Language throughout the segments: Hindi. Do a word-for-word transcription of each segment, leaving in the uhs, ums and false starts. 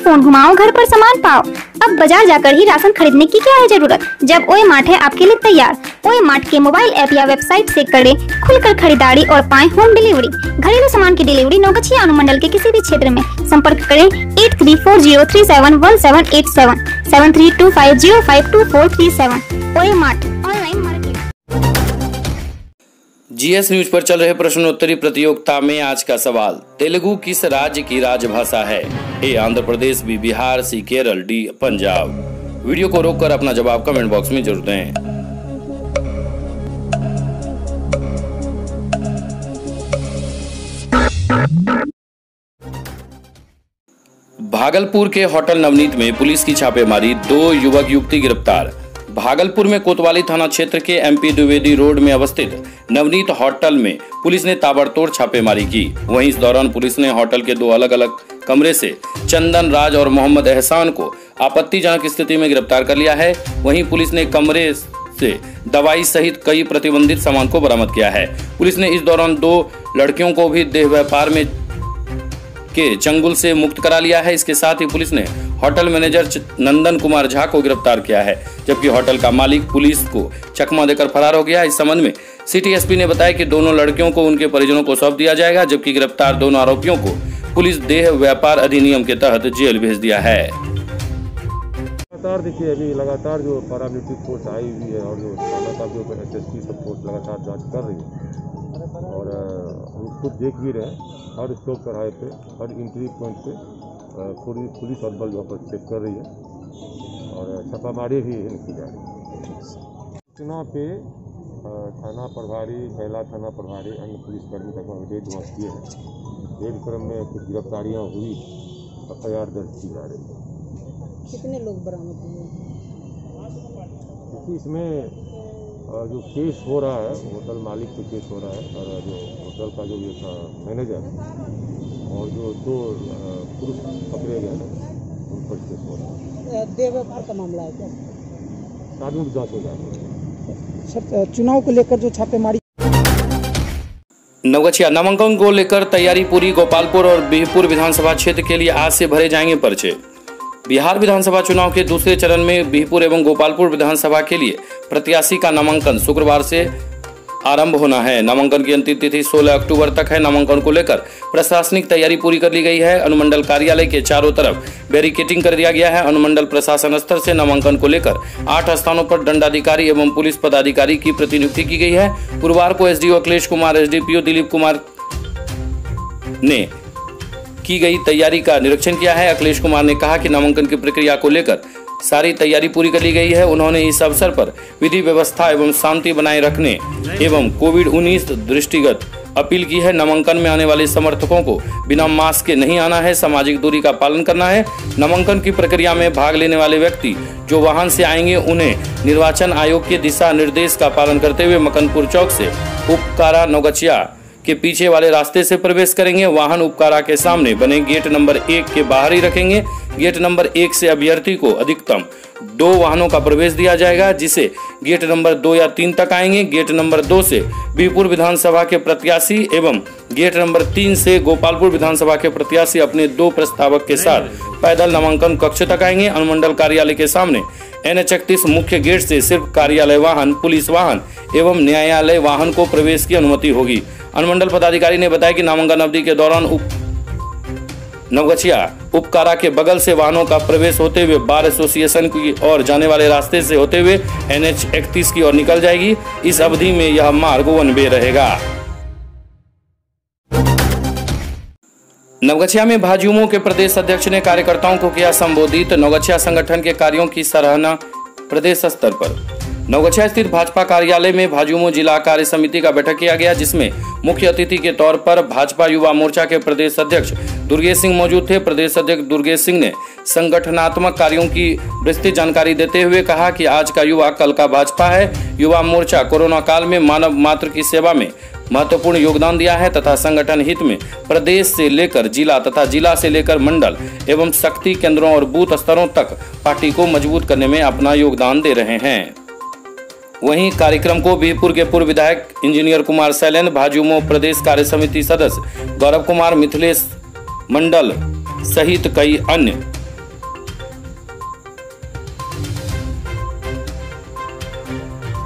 फोन घुमाओ, घर पर सामान पाओ। अब बाजार जाकर ही राशन खरीदने की क्या है जरूरत, जब ओए मार्ट है आपके लिए तैयार। ओए मार्ट के मोबाइल ऐप या वेबसाइट से करें खुलकर खरीदारी और पाएं होम डिलीवरी। घरेलू सामान की डिलीवरी नवगछिया अनुमंडल के किसी भी क्षेत्र में। संपर्क करें eight three four zero three seven one seven eight seven seven three two five zero five two four three seven. ओए mart online market. GS news पर चल रहे प्रश्नोत्तरी प्रतियोगिता में आज का सवाल, तेलुगु किस राज्य की राजभाषा है? A Andhra Pradesh, B Bihar, C Kerala, D Punjab. Video को रोककर अपना जवाब कमेंट बॉक्स में जरूर दें। भागलपुर के होटल नवनीत में पुलिस की छापेमारी, दो युवक युवती गिरफ्तार। भागलपुर में कोतवाली थाना क्षेत्र के एमपी द्विवेदी रोड में अवस्थित नवनीत होटल में पुलिस ने ताबड़तोड़ छापेमारी की। वहीं इस दौरान पुलिस ने होटल के दो अलग अलग कमरे से चंदन राज और मोहम्मद एहसान को आपत्तिजनक स्थिति में गिरफ्तार कर लिया है। वहीं पुलिस ने कमरे से दवाई सहित कई प्रतिबंधित सामान को बरामद किया है। पुलिस ने इस दौरान दो लड़कियों को भी देह व्यापार में के चंगुल से मुक्त करा लिया है। इसके साथ ही पुलिस ने होटल मैनेजर नंदन कुमार झा को गिरफ्तार किया है, जबकि होटल का मालिक पुलिस को चकमा देकर फरार हो गया। इस संबंध में सिटी एसपी ने बताया कि दोनों लड़कियों को उनके परिजनों को सौंप दिया जाएगा, जबकि गिरफ्तार दोनों आरोपियों को पुलिस देह व्यापार अधिनियम के तहत जेल भेज दिया है। लगातार देखिए अभी लगातार जो पैरामिलिट्री फोर्स आई हुई है और जो थाना का जो एसएसपी सब फोर्स लगातार जांच कर रही है और हम खुद देख भी रहे हैं। हर स्टॉप चौराहे पे, हर एंट्री पॉइंट पे पूरी पुलिस और बल यहाँ पर चेक कर रही है और छापामारी भी की जा रही है। सूचना पे थाना प्रभारी, महिला थाना प्रभारी, अन्य पुलिसकर्मी का रेड वहाँ किए हैं। रेड क्रम में कुछ गिरफ्तारियाँ हुई, एफ आई आर दर्ज की जा रही है। कितने लोग बरामद हुए? क्योंकि इसमें जो केस हो रहा है, होटल मालिक पे केस हो रहा है और जो होटल का जो ये मैनेजर और जो दो पुरुष पकड़े गए हैं उन पर केस हो रहा है। देह व्यापार का मामला है क्या? कानून जांच हो जाएगी। सर, चुनाव को लेकर जो छापेमारी नवगछिया नामांकन को लेकर तैयारी पूरी। गोपालपुर और बिहपुर विधानसभा क्षेत्र के लिए आज से भरे जाएंगे पर्चे। बिहार विधानसभा चुनाव के दूसरे चरण में बिहपुर एवं गोपालपुर विधानसभा के लिए प्रत्याशी का नामांकन शुक्रवार से आरंभ होना है। नामांकन की अंतिम तिथि सोलह अक्टूबर तक है। नामांकन को लेकर प्रशासनिक तैयारी पूरी कर ली गई है। अनुमंडल कार्यालय के चारों तरफ बैरिकेडिंग कर दिया गया है। अनुमंडल प्रशासन स्तर से नामांकन को लेकर आठ स्थानों पर दंडाधिकारी एवं पुलिस पदाधिकारी की प्रतिनियुक्ति की गई है। गुरुवार को एसडीओ अखिलेश कुमार, एसडीपीओ दिलीप कुमार ने की गई तैयारी का निरीक्षण किया है। अखिलेश कुमार ने कहा कि नामांकन की प्रक्रिया को लेकर सारी तैयारी पूरी कर ली गई है। उन्होंने इस अवसर पर विधि व्यवस्था एवं शांति बनाए रखने एवं कोविड उन्नीस दृष्टिगत अपील की है। नामांकन में आने वाले समर्थकों को बिना मास्क के नहीं आना है, सामाजिक दूरी का पालन करना है। नामांकन की प्रक्रिया में भाग लेने वाले व्यक्ति जो वाहन से आएंगे उन्हें निर्वाचन आयोग के दिशा निर्देश का पालन करते हुए मकनपुर चौक से उपकारा नवगछिया के पीछे वाले रास्ते से प्रवेश करेंगे। वाहन उपकारा के सामने बने गेट नंबर एक के बाहर ही रखेंगे। गेट नंबर एक से अभ्यर्थी को अधिकतम दो वाहनों का प्रवेश दिया जाएगा, जिसे गेट नंबर दो या तीन तक आएंगे। गेट नंबर दो से बिहपुर विधानसभा के प्रत्याशी एवं गेट नंबर तीन से गोपालपुर विधानसभा के प्रत्याशी अपने दो प्रस्तावक के साथ पैदल नामांकन कक्ष तक आएंगे। अनुमंडल कार्यालय के सामने एन एच इकतीस मुख्य गेट से सिर्फ कार्यालय वाहन, पुलिस वाहन एवं न्यायालय वाहन को प्रवेश की अनुमति होगी। अनुमंडल पदाधिकारी ने बताया कि नामांकन अवधि के दौरान उप नवगछिया उपकारा के बगल से वाहनों का प्रवेश होते हुए बार एसोसिएशन की ओर जाने वाले रास्ते से होते हुए एन एच इकतीस की ओर निकल जाएगी। इस अवधि में यह मार्ग वन वे रहेगा। नवगछिया में भाजयुमो के प्रदेश अध्यक्ष ने कार्यकर्ताओं को किया संबोधित। नवगछिया संगठन के कार्यों की सराहना प्रदेश स्तर पर। नवगछिया स्थित भाजपा कार्यालय में भाजयुमो जिला कार्य समिति का बैठक किया गया, जिसमें मुख्य अतिथि के तौर पर भाजपा युवा मोर्चा के प्रदेश अध्यक्ष दुर्गेश सिंह मौजूद थे। प्रदेश अध्यक्ष दुर्गेश सिंह ने संगठनात्मक कार्यों की विस्तृत जानकारी देते हुए कहा कि आज का युवा कल का भाजपा है। युवा मोर्चा कोरोना काल में मानव मात्र की सेवा में महत्वपूर्ण योगदान दिया है तथा संगठन हित में प्रदेश से लेकर जिला तथा जिला से लेकर मंडल एवं शक्ति केंद्रों और बूथ स्तरों तक पार्टी को मजबूत करने में अपना योगदान दे रहे हैं। वहीं कार्यक्रम को बिहपुर के पूर्व विधायक इंजीनियर कुमार सैलेंद्र, भाजयुमो प्रदेश कार्य समिति सदस्य गौरव कुमार, मिथिलेश मंडल सहित कई अन्य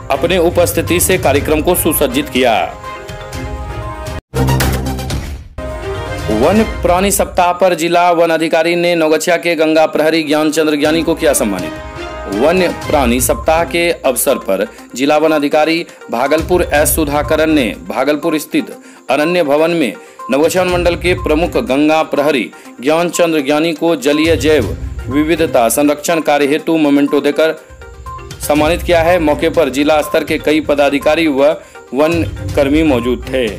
अपने उपस्थिति से कार्यक्रम को सुसज्जित किया। वन प्राणी सप्ताह पर जिला वन अधिकारी ने नवगछिया के गंगा प्रहरी ज्ञानचंद्र ज्ञानी को किया सम्मानित। वन्य प्राणी सप्ताह के अवसर पर जिला वन अधिकारी भागलपुर एस सुधाकरन ने भागलपुर स्थित अरण्य भवन में नवगछिया मंडल के प्रमुख गंगा प्रहरी ज्ञानचंद्र ज्ञानी को जलीय जैव विविधता संरक्षण कार्य हेतु मोमेंटो देकर सम्मानित किया है। मौके पर जिला स्तर के कई पदाधिकारी व वन कर्मी मौजूद थे।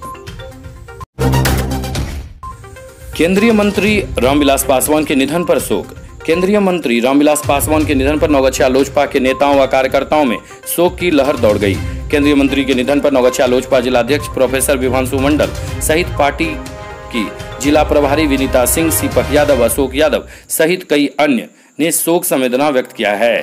केंद्रीय मंत्री रामविलास पासवान के निधन पर शोक। केंद्रीय मंत्री रामविलास पासवान के निधन पर नवगछिया लोजपा के नेताओं व कार्यकर्ताओं में शोक की लहर दौड़ गई। केंद्रीय मंत्री के निधन पर नवगछिया लोजपा जिलाध्यक्ष प्रोफेसर विभांशु मंडल सहित पार्टी की जिला प्रभारी विनीता सिंह, सिपह यादव, अशोक यादव सहित कई अन्य ने शोक संवेदना व्यक्त किया है।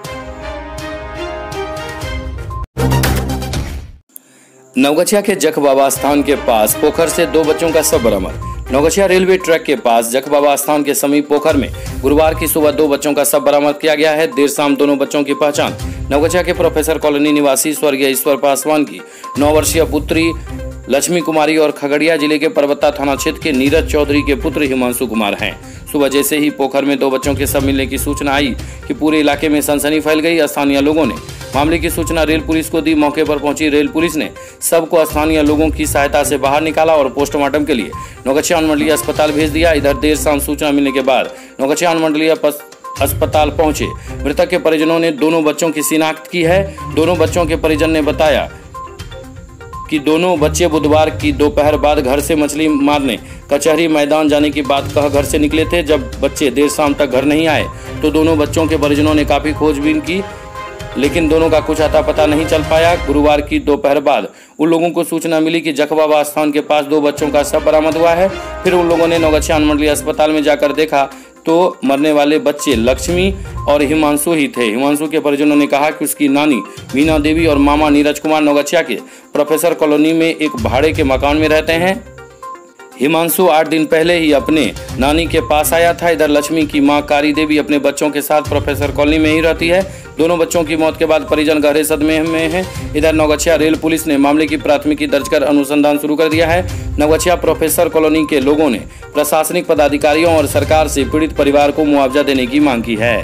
नवगछिया के जख बाबा स्थान के पास पोखर से दो बच्चों का शव बरामद। नवगछिया रेलवे ट्रैक के पास जख बाबा स्थान के समीप पोखर में गुरुवार की सुबह दो बच्चों का शव बरामद किया गया है। देर शाम दोनों बच्चों की पहचान नवगछिया के प्रोफेसर कॉलोनी निवासी स्वर्गीय ईश्वर पासवान की नौ वर्षीय पुत्री लक्ष्मी कुमारी और खगड़िया जिले के परबत्ता थाना क्षेत्र के नीरज चौधरी के पुत्र हिमांशु कुमार हैं। सुबह जैसे ही पोखर में दो बच्चों के शव मिलने की सूचना आई कि पूरे इलाके में सनसनी फैल गई। स्थानीय लोगों ने मामले की सूचना रेल पुलिस को दी। मौके पर पहुंची रेल पुलिस ने शव को स्थानीय लोगों की सहायता से बाहर निकाला और पोस्टमार्टम के लिए नवगछिया अनुमंडलीय अस्पताल भेज दिया। इधर देर शाम सूचना मिलने के बाद नवगछिया अनुमंडलीय अस्पताल पहुंचे मृतक के परिजनों ने दोनों बच्चों की शिनाख्त की है। दोनों बच्चों के परिजन ने बताया कि दोनों बच्चे बुधवार की दोपहर बाद घर से मछली मारने कचहरी मैदान जाने की बात कह घर से निकले थे। जब बच्चे देर शाम तक घर नहीं आए तो दोनों बच्चों के परिजनों ने काफी खोजबीन की, लेकिन दोनों का कुछ अता पता नहीं चल पाया। गुरुवार की दोपहर बाद उन लोगों को सूचना मिली कि जख बाबा स्थान के पास दो बच्चों का शव बरामद हुआ है। फिर उन लोगों ने नवगछिया अनुमंडलीय अस्पताल में जाकर देखा तो मरने वाले बच्चे लक्ष्मी और हिमांशु ही थे। हिमांशु के परिजनों ने कहा कि उसकी नानी मीना देवी और मामा नीरज कुमार नवगछिया के प्रोफेसर कॉलोनी में एक भाड़े के मकान में रहते हैं। हिमांशु आठ दिन पहले ही अपने नानी के पास आया था। इधर लक्ष्मी की मां कारी देवी अपने बच्चों के साथ प्रोफेसर कॉलोनी में ही रहती है। दोनों बच्चों की मौत के बाद परिजन गहरे सदमे में हैं। इधर नवगछिया रेल पुलिस ने मामले की प्राथमिकी दर्ज कर अनुसंधान शुरू कर दिया है। नवगछिया प्रोफेसर कॉलोनी के लोगों ने प्रशासनिक पदाधिकारियों और सरकार से पीड़ित परिवार को मुआवजा देने की मांग की है।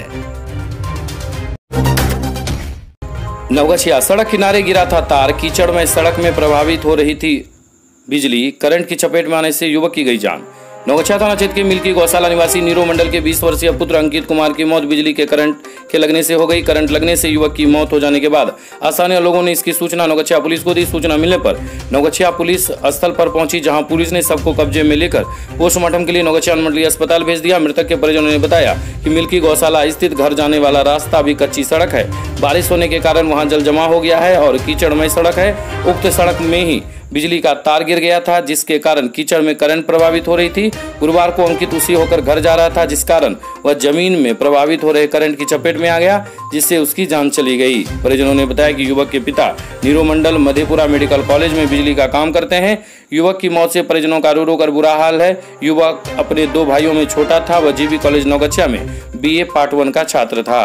नवगछिया सड़क किनारे गिरा था तार, कीचड़ में सड़क में प्रभावित हो रही थी बिजली, करंट की चपेट में आने से युवक की गई जान। नवगछिया थाना क्षेत्र के मिल्की गौशाला निवासी नीरो मंडल के बीस वर्षीय पुत्र अंकित कुमार की मौत बिजली के करंट के लगने से हो गई। करंट लगने से युवक की मौत हो जाने के बाद स्थानीय लोगों ने इसकी सूचना नवगछिया पुलिस को दी। सूचना मिलने पर नवगछिया पुलिस स्थल पर पहुंची, जहां पुलिस ने सबको कब्जे में लेकर पोस्टमार्टम के लिए नवगछिया अनुमंडलीय अस्पताल भेज दिया। मृतक के परिजनों ने बताया कि मिल्की गौशाला स्थित घर जाने वाला रास्ता अभी कच्ची सड़क है। बारिश होने के कारण वहां जल जमा हो गया है और कीचड़मय सड़क है। उक्त सड़क में ही बिजली का तार गिर गया था, जिसके कारण कीचड़ में करंट प्रभावित हो रही थी। गुरुवार को अंकित उसी होकर घर जा रहा था, जिस कारण वह जमीन में प्रभावित हो रहे करंट की चपेट में आ गया, जिससे उसकी जान चली गई। परिजनों ने बताया कि युवक के पिता नीरो मंडल मधेपुरा मेडिकल कॉलेज में बिजली का काम करते हैं। युवक की मौत से परिजनों का रो रो कर बुरा हाल है। युवक अपने दो भाइयों में छोटा था। वह जीबी कॉलेज नवगछिया में बीए पार्ट वन का छात्र था।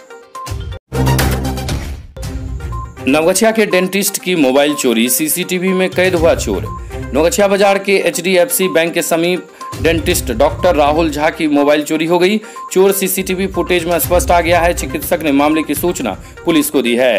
नवगछिया के डेंटिस्ट की मोबाइल चोरी, सीसीटीवी में कैद हुआ चोर। नवगछिया बाजार के एचडीएफसी बैंक के समीप डेंटिस्ट डॉक्टर राहुल झा की मोबाइल चोरी हो गई। चोर सीसीटीवी फुटेज में स्पष्ट आ गया है। चिकित्सक ने मामले की सूचना पुलिस को दी है।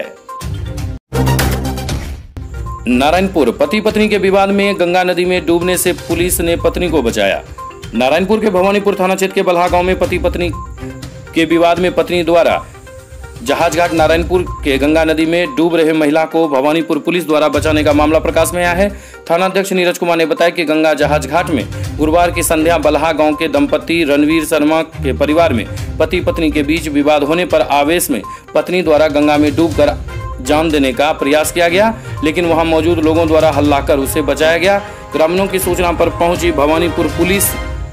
नारायणपुर पति पत्नी के विवाद में गंगा नदी में डूबने से पुलिस ने पत्नी को बचाया। नारायणपुर के भवानीपुर थाना क्षेत्र के बल्हा गांव में पति पत्नी के विवाद में पत्नी द्वारा जहाज घाट नारायणपुर के गंगा नदी में डूब रहे महिला को भवानीपुर पुलिस द्वारा बचाने का मामला प्रकाश में आया है। थानाध्यक्ष नीरज कुमार ने बताया कि गंगा जहाज घाट में गुरुवार की संध्या बल्हा गांव के दंपति रणवीर शर्मा के परिवार में पति पत्नी के बीच विवाद होने पर आवेश में पत्नी द्वारा गंगा में डूबकर जान देने का प्रयास किया गया, लेकिन वहां मौजूद लोगों द्वारा हल्ला कर उसे बचाया गया। ग्रामीणों की सूचना पर पहुंची भवानीपुर पुलिस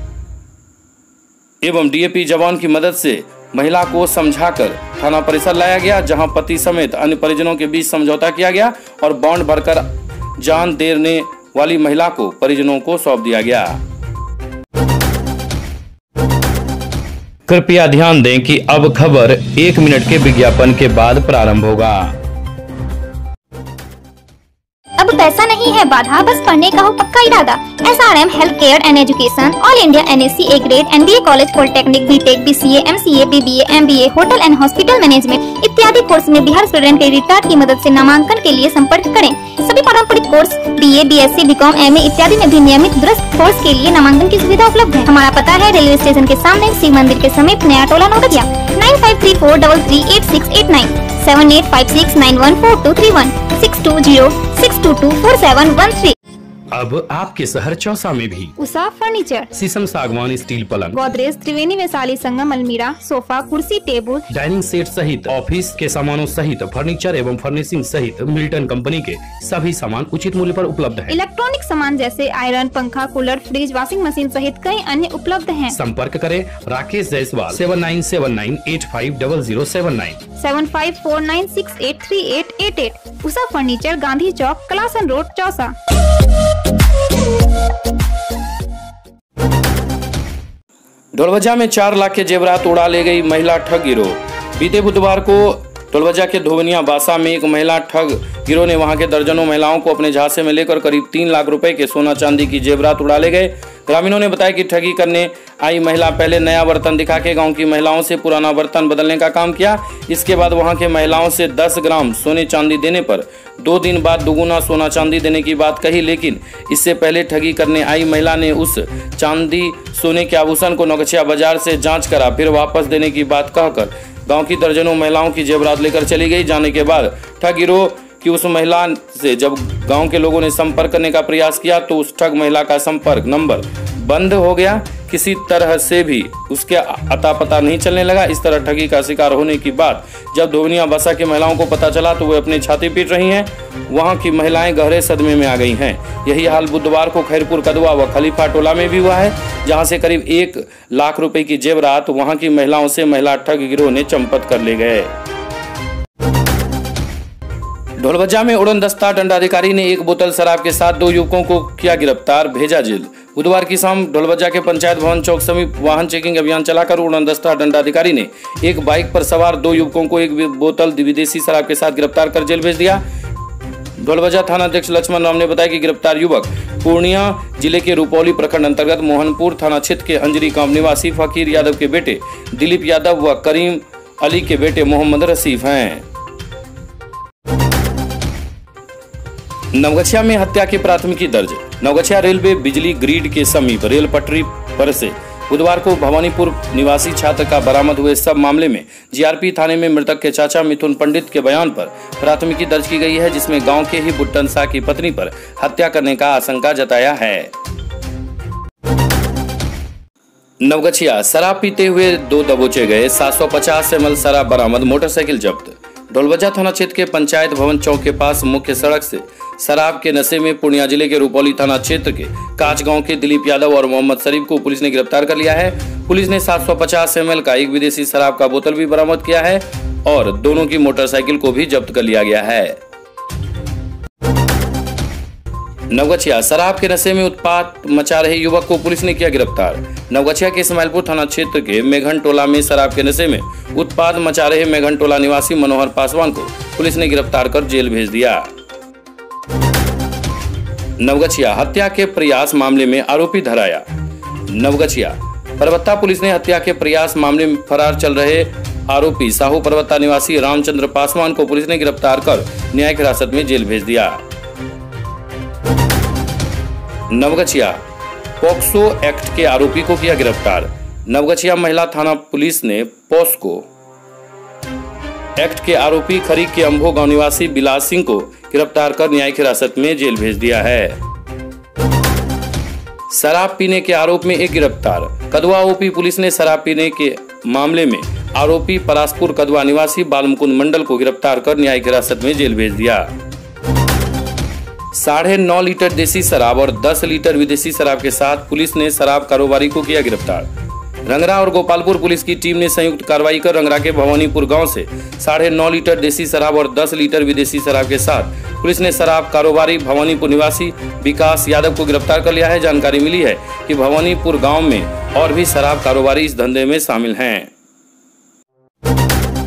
एवं डीएपी जवान की मदद से महिला को समझाकर थाना परिसर लाया गया, जहां पति समेत अन्य परिजनों के बीच समझौता किया गया और बॉन्ड भरकर जान देने वाली महिला को परिजनों को सौंप दिया गया। कृपया ध्यान दें कि अब खबर एक मिनट के विज्ञापन के बाद प्रारंभ होगा। पैसा नहीं है बाधा, बस पढ़ने का हो पक्का इरादा। S R M health care and education, all India N S C A grade, N B A college, polytechnic, B tech, B C A, M C A, B B A, M B A, hotel and hospital management इत्यादि कोर्स में बिहार स्टूडेंट क्रेडिट कार्ड की मदद से नामांकन के लिए संपर्क करें। सभी पारंपरिक course B A, B S C, B com, M A इत्यादि में भी नियमित दुरुस्त कोर्स के लिए नामांकन की सुविधा उपलब्ध है। हमारा पता है रेलवे स्टेशन के सामने, शिव मंदिर के समीप, Naya Tola, Navgachhia. Nine five three four double three eight six eight nine, seven eight five six nine one four two three one, six two zero six two two four seven one three. अब आपके शहर चौसा में भी उषा फर्नीचर, शीशम सागवान स्टील पलंग, गोदरेज, त्रिवेणी वैशाली संगम अलमीरा, सोफा, कुर्सी, टेबल, डाइनिंग सेट सहित ऑफिस के सामानों सहित फर्नीचर एवं फर्निशिंग सहित मिल्टन कंपनी के सभी सामान उचित मूल्य पर उपलब्ध है। इलेक्ट्रॉनिक सामान जैसे आयरन, पंखा, कूलर, फ्रिज, वॉशिंग मशीन सहित कई अन्य उपलब्ध हैं। संपर्क करें Rakesh Jaiswal seven nine seven nine eight five double zero seven nine, seven five four nine six eight three eight eight eight. Usha furniture, Gandhi Chowk, Kalasan road, Chausa. Dholbaja में चार लाख के जेवरात उड़ा ले गई महिला ठग गिरोह। बीते बुधवार को ढोलवजा के धोवनिया बासा में एक महिला ठग गिरोह ने वहां के दर्जनों महिलाओं को अपने झांसे में लेकर करीब तीन लाख रुपए के सोना चांदी की जेवरात उड़ा ले गए। ग्रामीणों ने बताया कि ठगी करने आई महिला पहले नया बर्तन दिखा के गांव की महिलाओं से पुराना बर्तन बदलने का काम किया। इसके बाद वहां के महिलाओं से दस ग्राम सोने चांदी देने पर दो दिन बाद दुगुना सोना चांदी देने की बात कही, लेकिन इससे पहले ठगी करने आई महिला ने उस चांदी सोने के आभूषण को नवगछिया बाजार से जांच करा, फिर वापस देने की बात कहकर गांव की दर्जनों महिलाओं की जेवरात लेकर चली गई। जाने के बाद ठग गिरोह की उस महिला से जब गांव के लोगों ने संपर्क करने का प्रयास किया तो उस ठग महिला का संपर्क नंबर बंद हो गया। किसी तरह से भी उसके अता पता नहीं चलने लगा। इस तरह ठगी का शिकार होने की बात जब धोवनिया बसा की महिलाओं को पता चला तो वे अपनी छाती पीट रही हैं। वहां की महिलाएं गहरे सदमे में आ गई हैं। यही हाल बुधवार को खैरपुर कदवा व खलीफा टोला में भी हुआ है, जहां से करीब एक लाख रुपए की जेवरात वहां की महिलाओं से महिला ठग गिरोह ने चंपत कर ले गए। ढोलवजा में उड़नदस्ता दंडाधिकारी ने एक बोतल शराब के साथ दो युवकों को किया गिरफ्तार, भेजा जेल। बुधवार की शाम ढोलवजा के पंचायत भवन चौक समीप वाहन चेकिंग अभियान चलाकर उड़नदस्ता दंडाधिकारी ने एक बाइक पर सवार दो युवकों को एक बोतल विदेशी शराब के साथ गिरफ्तार कर जेल भेज दिया। ढोलवजा थाना अध्यक्ष लक्ष्मण राम ने बताया कि गिरफ्तार युवक पूर्णिया जिले के रुपौली प्रखंड अंतर्गत मोहनपुर थाना क्षेत्र के अंजरी गांव निवासी फकीर यादव के बेटे दिलीप यादव व करीम अली के बेटे मोहम्मद रसीफ हैं। नवगछिया में हत्या की प्राथमिकी दर्ज। नवगछिया रेलवे बिजली ग्रिड के समीप रेल पटरी पर से बुधवार को भवानीपुर निवासी छात्र का बरामद हुए सब मामले में जी आर पी थाने में मृतक के चाचा मिथुन पंडित के बयान पर प्राथमिकी दर्ज की गई है, जिसमें गांव के ही बुट्टन शाह की पत्नी पर हत्या करने का आशंका जताया है। नवगछिया शराब पीते हुए दो दबोचे गए, सात सौ पचास एम एल शराब बरामद, मोटरसाइकिल जब्त। ढोलवजा थाना क्षेत्र के पंचायत भवन चौक के पास मुख्य सड़क से शराब के नशे में पूर्णिया जिले के रुपौली थाना क्षेत्र के काच गांव के दिलीप यादव और मोहम्मद शरीफ को पुलिस ने गिरफ्तार कर लिया है। पुलिस ने सात सौ पचास एम एल का एक विदेशी शराब का बोतल भी बरामद किया है और दोनों की मोटरसाइकिल को भी जब्त कर लिया गया है। नवगछिया शराब के नशे में उत्पात मचा रहे युवक को पुलिस ने किया गिरफ्तार। नवगछिया के इस्माइलपुर थाना क्षेत्र के मेघन टोला में शराब के नशे में उत्पात मचा रहे मेघन टोला निवासी मनोहर पासवान को पुलिस ने गिरफ्तार कर जेल भेज दिया। नवगछिया हत्या के प्रयास मामले में आरोपी धराया। नवगछिया परबत्ता पुलिस ने हत्या के प्रयास मामले में फरार चल रहे आरोपी साहू परबत्ता निवासी रामचंद्र पासवान को पुलिस ने गिरफ्तार कर न्यायिक हिरासत में जेल भेज दिया। नवगछिया पॉक्सो एक्ट के आरोपी को किया गिरफ्तार। नवगछिया महिला थाना पुलिस ने पॉक्सो एक्ट के आरोपी खरीक के अंभो गांव निवासी बिलास सिंह को गिरफ्तार कर न्यायिक हिरासत में जेल भेज दिया है। शराब पीने के आरोप में एक गिरफ्तार। कदवा ओपी पुलिस ने शराब पीने के मामले में आरोपी परासपुर कदवा निवासी बालमुकुंद मंडल को गिरफ्तार कर न्यायिक हिरासत में जेल भेज दिया। साढ़े नौ लीटर देसी शराब और दस लीटर विदेशी शराब के साथ पुलिस ने शराब कारोबारी को किया गिरफ्तार। रंगरा और गोपालपुर पुलिस की टीम ने संयुक्त कार्रवाई कर रंगरा के भवानीपुर गांव से साढ़े नौ लीटर देसी शराब और दस लीटर विदेशी शराब के साथ पुलिस ने शराब कारोबारी भवानीपुर निवासी विकास यादव को गिरफ्तार कर लिया है। जानकारी मिली है कि भवानीपुर गांव में और भी शराब कारोबारी इस धंधे में शामिल हैं।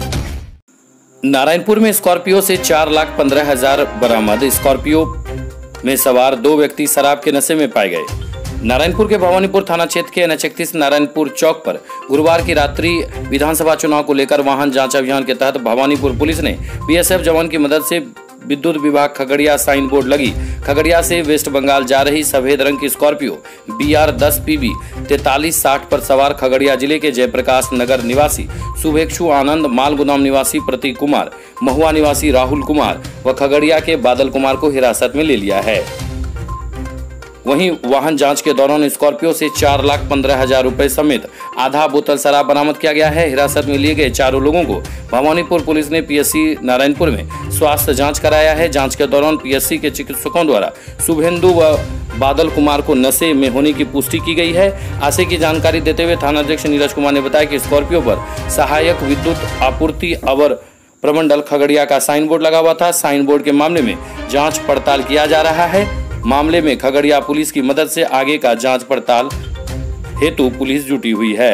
नारायणपुर में स्कॉर्पियो से चार लाख पंद्रह हजार बरामद। स्कॉर्पियो में सवार दो व्यक्ति शराब के नशे में पाए गए। नारायणपुर के भवानीपुर थाना क्षेत्र के एन एच इकतीस नारायणपुर चौक पर गुरुवार की रात्रि विधानसभा चुनाव को लेकर वाहन जांच अभियान के तहत भवानीपुर पुलिस ने बी एस एफ जवान की मदद से विद्युत विभाग खगड़िया साइन बोर्ड लगी खगड़िया से वेस्ट बंगाल जा रही सफेद रंग की स्कॉर्पियो बी आर दस पी बी तैतालीस साठ पर सवार खगड़िया जिले के जयप्रकाश नगर निवासी शुभेक्षु आनंद, मालगुदाम निवासी प्रतीक कुमार, महुआ निवासी राहुल कुमार व खगड़िया के बादल कुमार को हिरासत में ले लिया है। वहीं वाहन जांच के दौरान स्कॉर्पियो से चार लाख पंद्रह हजार रुपए समेत आधा बोतल शराब बरामद किया गया है। हिरासत में लिए गए चारों लोगों को भवानीपुर पुलिस ने पी एस सी नारायणपुर में स्वास्थ्य जांच कराया है। जांच के दौरान पी एस सी के चिकित्सकों द्वारा शुभेंदु व बादल कुमार को नशे में होने की पुष्टि की गई है। आशय की जानकारी देते हुए थानाध्यक्ष नीरज कुमार ने बताया कि स्कॉर्पियो पर सहायक विद्युत आपूर्ति अवर प्रमंडल खगड़िया का साइन बोर्ड लगा हुआ था। साइन बोर्ड के मामले में जांच पड़ताल किया जा रहा है। मामले में खगड़िया पुलिस की मदद से आगे का जांच पड़ताल हेतु पुलिस जुटी हुई है।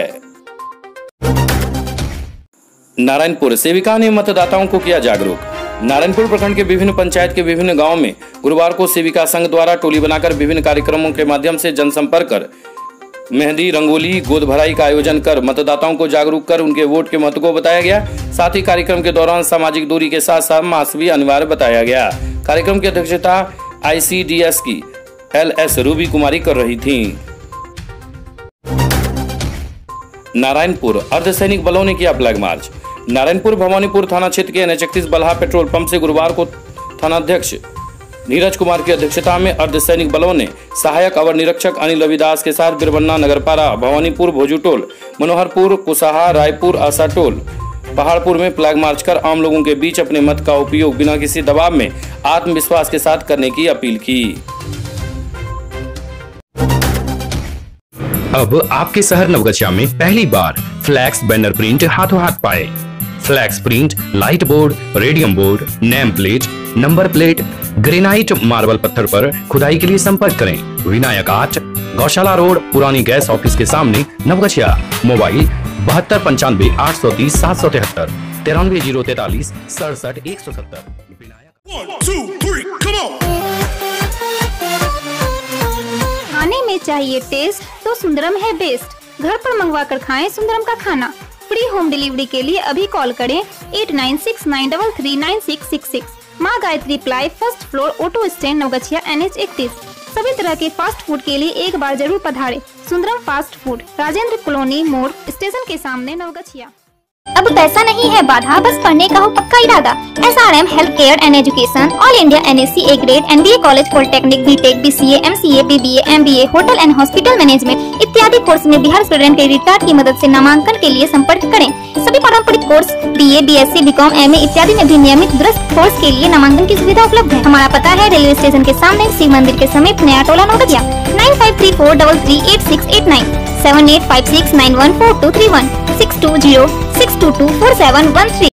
नारायणपुर सेविका ने मतदाताओं को किया जागरूक। नारायणपुर प्रखंड के विभिन्न पंचायत के विभिन्न गांवों में गुरुवार को सेविका संघ द्वारा टोली बनाकर विभिन्न कार्यक्रमों के माध्यम से जनसंपर्क कर मेहंदी, रंगोली, गोद भराई का आयोजन कर मतदाताओं को जागरूक कर उनके वोट के महत्व को बताया गया। साथ ही कार्यक्रम के दौरान सामाजिक दूरी के साथ साथ मास्क भी अनिवार्य बताया गया। कार्यक्रम की अध्यक्षता आई सी डी एस की एल एस रूबी कुमारी कर रही थी। नारायणपुर अर्धसैनिक बलों ने किया फ्लैग मार्च। नारायणपुर भवानीपुर थाना क्षेत्र के एन एच इकतीस बल्हा पेट्रोल पंप से गुरुवार को थानाध्यक्ष नीरज कुमार की अध्यक्षता में अर्धसैनिक बलों ने सहायक अवर निरीक्षक अनिल रविदास के साथ बिरबन्ना, नगरपारा, भवानीपुर, भोजूटोल, मनोहरपुर, कुसाहा, रायपुर, आसाटोल, पहाड़पुर में फ्लैग मार्च कर आम लोगों के बीच अपने मत का उपयोग बिना किसी दबाव में आत्मविश्वास के साथ करने की अपील की। अब आपके शहर नवगछिया में पहली बार फ्लैक्स बैनर प्रिंट हाथों हाथ पाए। Flex print, light board, radium board, name plate, number plate, granite marble पत्थर पर खुदाई के लिए संपर्क करें। विनायक आर्ट, गौशाला रोड, पुरानी गैस ऑफिस के सामने, नवगछिया। मोबाइल बहत्तर पंचानवे आठ सौ तीस सात सौ तिहत्तर, तिरानवे जीरो तैतालीस सड़सठ एक सौ सत्तर। खाने में चाहिए टेस्ट तो सुंदरम है बेस्ट। घर पर मंगवा कर खाएं सुंदरम का खाना। फ्री होम डिलीवरी के लिए अभी कॉल करें eight nine six nine three three nine six six six. Maa Gayatri ply, first floor, auto stand, Navgachhia, N H इकतीस। सभी तरह के फास्ट फूड के लिए एक बार जरूर पधारें। Sundaram fast food, Rajendra colony मोड़, स्टेशन के सामने, नवगछिया। अब पैसा नहीं है बाधा, बस पढ़ने का हो पक्का इरादा। S R M health care and education, all India N S C A grade, N B A college, polytechnic, B tech, B C A, M C A, B B A, M B A, hotel and hospital management इत्यादि कोर्स में बिहार स्टूडेंट क्रेडिट कार्ड की मदद से नामांकन के लिए संपर्क करें। सभी पारंपरिक course B A, B S C, B com, M A इत्यादि में भी नियमित दुरुस्त कोर्स के लिए नामांकन की सुविधा उपलब्ध है। हमारा पता है रेलवे स्टेशन के सामने, शिव मंदिर के समीप, Naya Tola, Navgachhia. Nine five three four double three eight six eight nine, seven eight five six nine one four two three one, six two zero six two two four seven one three.